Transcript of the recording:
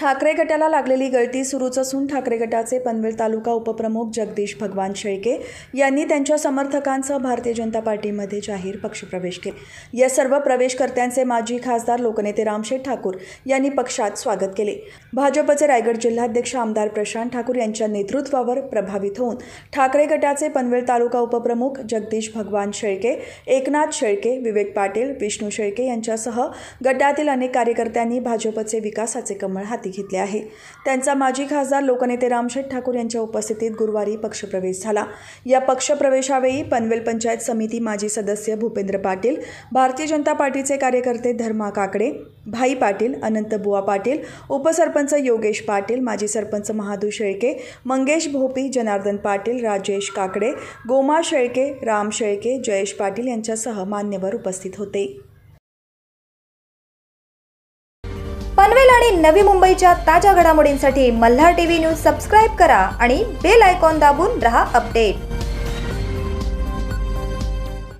ठाकरे गटाला लागलेली गळती सुरूच असून ठाकरे गटाचे पनवेल तालुका उपप्रमुख जगदीश भगवान शेळके यांनी त्यांच्या समर्थकांसह भारतीय जनता पार्टीमध्ये जाहीर पक्षप्रवेश केले। या सर्व प्रवेशकर्त्यांचे माजी खासदार लोकनेते रामशेठ ठाकूर यांनी पक्षात स्वागत केले। भाजपचे रायगड जिल्हाध्यक्ष आमदार प्रशांत ठाकूर यांच्या नेतृत्वावर प्रभावित होऊन ठाकरे गटाचे पनवेल तालुका उपप्रमुख जगदीश भगवान शेळके, एकनाथ शेळके, विवेक पाटील, विष्णू शेळके यांच्यासह गटातील अनेक कार्यकर्त्यांनी भाजपचे विकासाचे कमळ हाती घेतले आहे। त्यांचा माजी खासदार लोकनेते रामशेठ ठाकूर यांच्या उपस्थितीत गुरुवारी पक्षप्रवेश झाला। या पक्षप्रवेशावेळी पनवेल पंचायत समिती माजी सदस्य भूपेंद्र पाटील, भारतीय जनता पार्टीचे कार्यकर्ते धर्मा काकडे, भाई पाटील, अनंत बुवा पाटील, उपसरपंच योगेश पाटील, माजी सरपंच महादू शेळके, मंगेश भोपी, जनार्दन पाटील, राजेश काकडे, गोमा शेळके, राम शेळके, जयेश पाटील यांच्यासह मान्यवर उपस्थित होते। पनवेल आणि नवी मुंबईच्या ताज्या घडामोडींसाठी मल्हार टीव्ही न्यूज सबस्क्राइब करा आणि बेल आयकॉन दाबून रहा अपडेट।